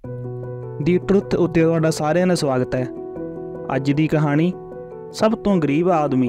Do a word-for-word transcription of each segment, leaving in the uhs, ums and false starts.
ਦੀ truth ਉੱਤੇ ਤੁਹਾਡਾ ਸਾਰਿਆਂ ਦਾ ਸਵਾਗਤ ਹੈ। ਅੱਜ ਦੀ ਕਹਾਣੀ ਸਭ ਤੋਂ ਗਰੀਬ ਆਦਮੀ।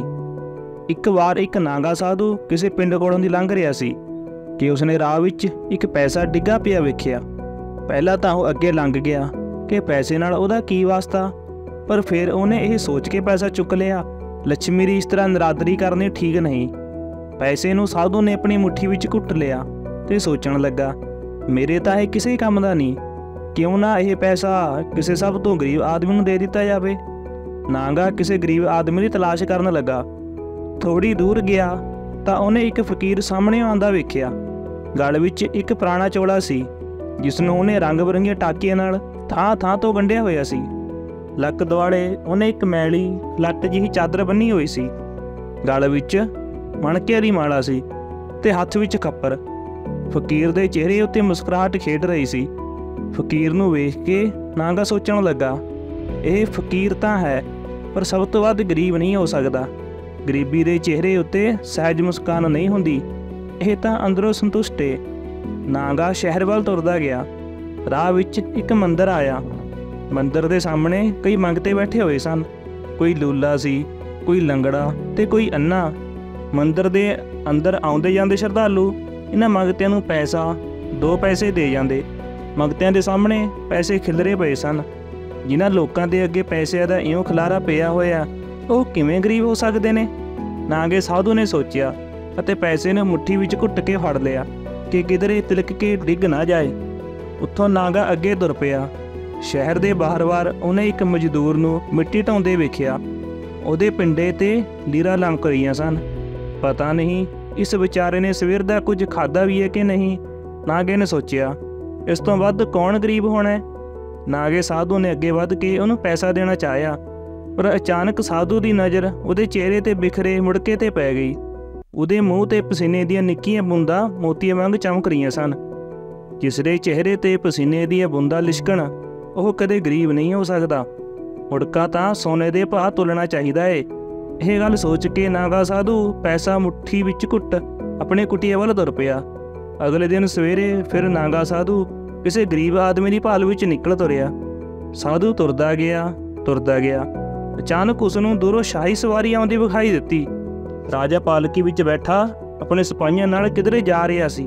ਇੱਕ ਵਾਰ ਇੱਕ ਨਾਗਾ ਸਾਧੂ ਕਿਸੇ ਪਿੰਡ ਕੋਲੋਂ ਦੀ ਲੰਘ ਰਿਹਾ ਸੀ ਕਿ ਉਸਨੇ ਰਾਹ ਵਿੱਚ ਇੱਕ ਪੈਸਾ ਡਿੱਗਾ ਪਿਆ ਵੇਖਿਆ। ਪਹਿਲਾਂ ਤਾਂ ਉਹ ਅੱਗੇ ਲੰਘ ਗਿਆ ਕਿ ਪੈਸੇ ਨਾਲ ਉਹਦਾ ਕੀ ਵਾਸਤਾ, ਪਰ ਫਿਰ ਉਹਨੇ ਇਹ ਸੋਚ ਕੇ ਪੈਸਾ ਚੁੱਕ ਲਿਆ, ਲੱਛਮੀ ਦੀ ਇਸ ਤਰ੍ਹਾਂ ਨਰਾਦਰੀ ਕਰਨੀ ਠੀਕ ਨਹੀਂ। ਪੈਸੇ ਨੂੰ ਸਾਧੂ ਨੇ ਆਪਣੀ ਮੁੱਠੀ ਵਿੱਚ ਘੁੱਟ ਲਿਆ ਤੇ ਸੋਚਣ ਲੱਗਾ, ਮੇਰੇ ਤਾਂ ਇਹ ਕਿਸੇ ਕੰਮ ਦਾ ਨਹੀਂ, ਕਿਉਂ ਨਾ ਇਹ ਪੈਸਾ ਕਿਸੇ ਸਭ ਤੋਂ ਗਰੀਬ ਆਦਮੀ ਨੂੰ ਦੇ ਦਿੱਤਾ ਜਾਵੇ। ਨਾਗਾ ਕਿਸੇ ਗਰੀਬ ਆਦਮੀ ਦੀ ਤਲਾਸ਼ ਕਰਨ ਲੱਗਾ। ਥੋੜੀ ਦੂਰ ਗਿਆ ਤਾਂ ਉਹਨੇ ਇੱਕ ਫਕੀਰ ਸਾਹਮਣੇ ਆਉਂਦਾ ਵੇਖਿਆ। ਗਲ ਵਿੱਚ ਇੱਕ ਪੁਰਾਣਾ ਚੋਲਾ ਸੀ ਜਿਸ ਨੂੰ ਉਹਨੇ ਰੰਗ ਬਿਰੰਗੀਆਂ ਟਾਕੀਆਂ ਨਾਲ ਥਾਂ ਥਾਂ ਤੋਂ ਵੰਡਿਆ ਹੋਇਆ ਸੀ। ਲੱਕ ਦੁਆਲੇ ਉਹਨੇ ਇੱਕ ਮੈਲੀ ਲੱਟ ਜਿਹੀ ਚਾਦਰ ਬੰਨੀ ਹੋਈ ਸੀ। ਗਲ ਵਿੱਚ ਮਣਕਿਆਂ ਦੀ ਮਾਲਾ ਸੀ ਤੇ ਹੱਥ ਵਿੱਚ ਖੱਪਰ। ਫਕੀਰ ਦੇ ਚਿਹਰੇ ਉੱਤੇ ਮੁਸਕਰਾਹਟ ਖੇਡ ਰਹੀ ਸੀ। ਫਕੀਰ ਨੂੰ ਵੇਖ ਕੇ ਨਾਗਾ ਸੋਚਣ ਲੱਗਾ, ਇਹ ਫਕੀਰ ਤਾਂ ਹੈ ਪਰ ਸਭ ਤੋਂ ਵੱਧ ਗਰੀਬ ਨਹੀਂ ਹੋ ਸਕਦਾ। ਗਰੀਬੀ ਦੇ ਚਿਹਰੇ ਉੱਤੇ ਸਹਿਜ ਮੁਸਕਾਨ ਨਹੀਂ ਹੁੰਦੀ, ਇਹ ਤਾਂ ਅੰਦਰੋਂ ਸੰਤੁਸ਼ਟ ਏ। ਨਾਗਾ ਸ਼ਹਿਰ ਵੱਲ ਤੁਰਦਾ ਗਿਆ। ਰਾਹ ਵਿੱਚ ਇੱਕ ਮੰਦਰ ਆਇਆ। ਮੰਦਰ ਦੇ ਸਾਹਮਣੇ ਕਈ ਮੰਗਤੇ ਬੈਠੇ ਹੋਏ ਸਨ। ਕੋਈ ਲੂਲਾ ਸੀ, ਕੋਈ ਲੰਗੜਾ ਤੇ ਕੋਈ ਅੰਨਾ। ਮੰਦਰ ਦੇ ਅੰਦਰ ਆਉਂਦੇ ਜਾਂਦੇ ਸ਼ਰਧਾਲੂ ਇਹਨਾਂ ਮੰਗਤਿਆਂ ਨੂੰ ਪੈਸਾ ਦੋ ਪੈਸੇ ਦੇ ਜਾਂਦੇ। ਮੰਗਤਿਆਂ ਦੇ ਸਾਹਮਣੇ ਪੈਸੇ ਖਿਲਰੇ ਪਏ ਸਨ। ਜਿਨ੍ਹਾਂ ਲੋਕਾਂ ਦੇ ਅੱਗੇ ਪੈਸਿਆਂ ਦਾ ਇਉਂ ਖਿਲਾਰਾ ਪਿਆ ਹੋਇਆ, ਉਹ ਕਿਵੇਂ ਗਰੀਬ ਹੋ ਸਕਦੇ ਨੇ? ਨਾਗੇ ਸਾਧੂ ਨੇ ਸੋਚਿਆ ਅਤੇ ਪੈਸੇ ਨੂੰ ਮੁੱਠੀ ਵਿੱਚ ਘੁੱਟ ਕੇ ਫੜ ਲਿਆ ਕਿ ਕਿਧਰੇ ਤਿਲਕ ਕੇ ਡਿੱਗ ਨਾ ਜਾਏ। ਉੱਥੋਂ ਨਾਗਾ ਅੱਗੇ ਤੁਰ ਪਿਆ। ਸ਼ਹਿਰ ਦੇ ਬਾਹਰ-ਬਾਹਰ ਉਹਨੇ ਇੱਕ ਮਜ਼ਦੂਰ ਨੂੰ ਮਿੱਟੀ ਢਾਉਂਦੇ ਵੇਖਿਆ। ਉਹਦੇ ਪਿੰਡੇ 'ਤੇ ਲੀਰਾਂ ਲਮਕ ਰਹੀਆਂ ਸਨ। ਪਤਾ ਨਹੀਂ ਇਸ ਵਿਚਾਰੇ ਨੇ ਸਵੇਰ ਦਾ ਕੁਝ ਖਾਧਾ ਵੀ ਹੈ ਕਿ ਨਹੀਂ। ਨਾਗੇ ਨੇ ਸੋਚਿਆ, ਇਸ ਤੋਂ ਵੱਧ ਕੌਣ ਗਰੀਬ ਹੋਣਾ? ਨਾਗੇ ਸਾਧੂ ਨੇ ਅੱਗੇ ਵੱਧ ਕੇ ਉਹਨੂੰ ਪੈਸਾ ਦੇਣਾ ਚਾਹਿਆ, ਪਰ ਅਚਾਨਕ ਸਾਧੂ ਦੀ ਨਜ਼ਰ ਉਹਦੇ ਚਿਹਰੇ 'ਤੇ ਬਿਖਰੇ ਮੁੜਕੇ 'ਤੇ ਪੈ ਗਈ। ਉਹਦੇ ਮੂੰਹ 'ਤੇ ਪਸੀਨੇ ਦੀਆਂ ਨਿੱਕੀਆਂ ਬੂੰਦਾਂ ਮੋਤੀਆਂ ਵਾਂਗ ਚਮਕ ਰਹੀਆਂ ਸਨ। ਜਿਸ ਦੇ ਚਿਹਰੇ 'ਤੇ ਪਸੀਨੇ ਦੀਆਂ ਬੂੰਦਾਂ ਲਿਸ਼ਕਣ, ਉਹ ਕਦੇ ਗਰੀਬ ਨਹੀਂ ਹੋ ਸਕਦਾ। ਮੁੜਕਾ ਤਾਂ ਸੋਨੇ ਦੇ ਭਾਅ ਤੁਲਣਾ ਚਾਹੀਦਾ ਏ। ਇਹ ਗੱਲ ਸੋਚ ਕੇ ਨਾਗਾ ਸਾਧੂ ਪੈਸਾ ਮੁੱਠੀ ਵਿੱਚ ਘੁੱਟ ਆਪਣੇ ਕੁਟੀਏ ਵੱਲ ਤੁਰ ਪਿਆ। ਅਗਲੇ ਦਿਨ ਸਵੇਰੇ ਫਿਰ ਨਾਗਾ ਸਾਧੂ ਕਿਸੇ ਗਰੀਬ ਆਦਮੀ ਦੀ ਭਾਲ ਵਿੱਚ ਨਿਕਲ ਤੁਰਿਆ। ਸਾਧੂ ਤੁਰਦਾ ਗਿਆ ਤੁਰਦਾ ਗਿਆ ਅਚਾਨਕ ਉਸ ਨੂੰ ਦੂਰੋਂ ਸ਼ਾਹੀ ਸਵਾਰੀ ਆਉਂਦੀ ਵਿਖਾਈ ਦਿੱਤੀ। ਰਾਜਾ ਪਾਲਕੀ ਵਿੱਚ ਬੈਠਾ ਆਪਣੇ ਸਿਪਾਹੀਆਂ ਨਾਲ ਕਿਧਰੇ ਜਾ ਰਿਹਾ ਸੀ।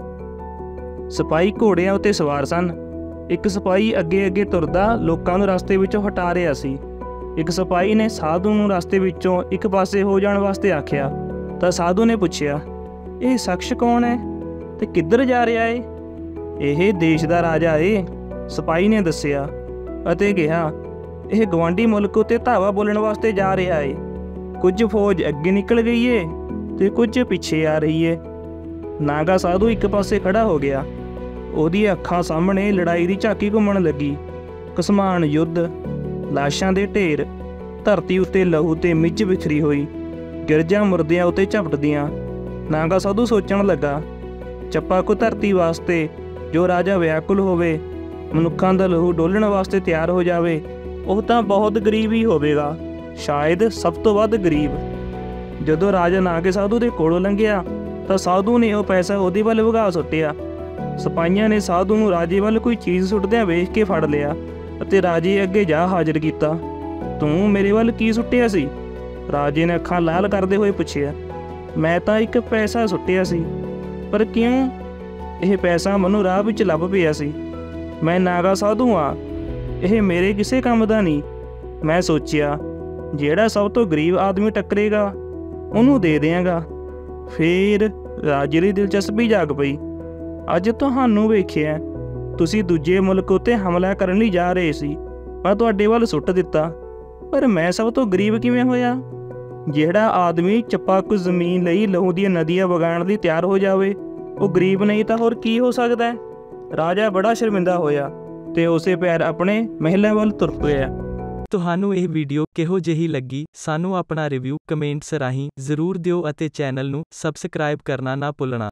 ਸਿਪਾਹੀ ਘੋੜਿਆਂ ਉੱਤੇ ਸਵਾਰ ਸਨ। ਇੱਕ ਸਿਪਾਹੀ ਅੱਗੇ ਅੱਗੇ ਤੁਰਦਾ ਲੋਕਾਂ ਨੂੰ ਰਸਤੇ ਵਿੱਚੋਂ ਹਟਾ ਰਿਹਾ ਸੀ। ਇੱਕ ਸਿਪਾਹੀ ਨੇ ਸਾਧੂ ਨੂੰ ਰਸਤੇ ਵਿੱਚੋਂ ਇੱਕ ਪਾਸੇ ਹੋ ਜਾਣ ਵਾਸਤੇ ਆਖਿਆ ਤਾਂ ਸਾਧੂ ਨੇ ਪੁੱਛਿਆ, ਇਹ ਸ਼ਖਸ ਕੌਣ ਹੈ ਤੇ ਕਿੱਧਰ ਜਾ ਰਿਹਾ ਏ? ਇਹ ਦੇਸ਼ ਦਾ ਰਾਜਾ ਏ, ਸਿਪਾਹੀ ਨੇ ਦੱਸਿਆ ਅਤੇ ਕਿਹਾ, ਇਹ ਗਵਾਂਢੀ ਮੁਲਕ ਉੱਤੇ ਧਾਵਾ ਬੋਲਣ ਵਾਸਤੇ ਜਾ ਰਿਹਾ ਏ। ਕੁਝ ਫੌਜ ਅੱਗੇ ਨਿਕਲ ਗਈ ਏ ਤੇ ਕੁਝ ਪਿੱਛੇ ਆ ਰਹੀ ਏ। ਨਾਗਾ ਸਾਧੂ ਇੱਕ ਪਾਸੇ ਖੜਾ ਹੋ ਗਿਆ। ਉਹਦੀ ਅੱਖਾਂ ਸਾਹਮਣੇ ਲੜਾਈ ਦੀ ਝਾਕੀ ਘੁੰਮਣ ਲੱਗੀ। ਘਸਮਾਨ ਯੁੱਧ, ਲਾਸ਼ਾਂ ਦੇ ਢੇਰ, ਧਰਤੀ ਉੱਤੇ ਲਹੂ ਤੇ ਮਿੱਝ ਵਿਖਰੀ ਹੋਈ, ਗਿਰਜਾਂ ਮੁਰਦਿਆਂ ਉੱਤੇ ਝਪਟਦੀਆਂ। ਨਾਗਾ ਸਾਧੂ ਸੋਚਣ ਲੱਗਾ, ਚੱਪਾ ਕੋ ਧਰਤੀ ਵਾਸਤੇ ਜੋ ਰਾਜਾ ਵਿਆਕੁਲ ਹੋਵੇ, ਮਨੁੱਖਾਂ ਦਾ ਲਹੂ ਡੋਲਣ ਵਾਸਤੇ ਤਿਆਰ ਹੋ ਜਾਵੇ, ਉਹ ਤਾਂ ਬਹੁਤ ਗਰੀਬ ਹੀ ਹੋਵੇਗਾ, ਸ਼ਾਇਦ ਸਭ ਤੋਂ ਵੱਧ ਗਰੀਬ। ਜਦੋਂ ਰਾਜਾ ਨਾਗੇ ਸਾਧੂ ਦੇ ਕੋਲੋਂ ਲੰਘਿਆ ਤਾਂ ਸਾਧੂ ਨੇ ਉਹ ਪੈਸਾ ਉਹਦੇ ਵੱਲ ਵਗਾ ਸੁੱਟਿਆ। ਸਿਪਾਹੀਆਂ ਨੇ ਸਾਧੂ ਨੂੰ ਰਾਜੇ ਵੱਲ ਕੋਈ ਚੀਜ਼ ਸੁੱਟਦਿਆਂ ਵੇਖ ਕੇ ਫੜ ਲਿਆ ਅਤੇ ਰਾਜੇ ਅੱਗੇ ਜਾ ਹਾਜ਼ਰ ਕੀਤਾ। ਤੂੰ ਮੇਰੇ ਵੱਲ ਕੀ ਸੁੱਟਿਆ ਸੀ? ਰਾਜੇ ਨੇ ਅੱਖਾਂ ਲਾਲ ਕਰਦੇ ਹੋਏ ਪੁੱਛਿਆ। ਮੈਂ ਤਾਂ ਇੱਕ ਪੈਸਾ ਸੁੱਟਿਆ ਸੀ। ਪਰ ਕਿਉਂ? ਇਹ ਪੈਸਾ ਮੈਨੂੰ ਰਾਹ ਵਿੱਚ ਲੱਭ ਪਿਆ ਸੀ। ਮੈਂ ਨਾਗਾ ਸਾਧੂ ਹਾਂ, ਇਹ ਮੇਰੇ ਕਿਸੇ ਕੰਮ ਦਾ ਨਹੀਂ। ਮੈਂ ਸੋਚਿਆ ਜਿਹੜਾ ਸਭ ਤੋਂ ਗਰੀਬ ਆਦਮੀ ਟੱਕਰੇਗਾ ਉਹਨੂੰ ਦੇ ਦਿਆਂਗਾ। ਫਿਰ ਰਾਜੇ ਦੀ ਦਿਲਚਸਪੀ ਜਾਗ ਪਈ। ਅੱਜ ਤੁਹਾਨੂੰ ਵੇਖਿਆ, ਤੁਸੀਂ ਦੂਜੇ ਮੁਲਕ ਉੱਤੇ ਹਮਲਾ ਕਰਨ ਲਈ ਜਾ ਰਹੇ ਸੀ, ਮੈਂ ਤੁਹਾਡੇ ਵੱਲ ਸੁੱਟ ਦਿੱਤਾ। ਪਰ ਮੈਂ ਸਭ ਤੋਂ ਗਰੀਬ ਕਿਵੇਂ ਹੋਇਆ? ਜਿਹੜਾ ਆਦਮੀ ਚੱਪਾ ਕੁ ਜ਼ਮੀਨ ਲਈ ਲਹੂ ਦੀਆਂ ਨਦੀਆਂ ਵਗਾਉਣ ਲਈ ਤਿਆਰ ਹੋ ਜਾਵੇ, ਉਹ ਗਰੀਬ ਨਹੀਂ ਤਾਂ ਹੋਰ ਕੀ ਹੋ ਸਕਦਾ? ਰਾਜਾ ਬੜਾ ਸ਼ਰਮਿੰਦਾ ਹੋਇਆ ਤੇ ਉਸੇ ਪੈਰ ਆਪਣੇ ਮਹਿਲਾਂ ਵੱਲ ਤੁਰ ਪਿਆ। ਤੁਹਾਨੂੰ ਇਹ ਵੀਡੀਓ ਕਿਹੋ ਜਿਹੀ ਲੱਗੀ? ਸਾਨੂੰ ਆਪਣਾ ਰਿਵਿਊ ਕਮੈਂਟਸ ਰਾਹੀਂ ਜ਼ਰੂਰ ਦਿਓ ਅਤੇ ਚੈਨਲ ਨੂੰ ਸਬਸਕ੍ਰਾਈਬ ਕਰਨਾ ਨਾ ਭੁੱਲਣਾ।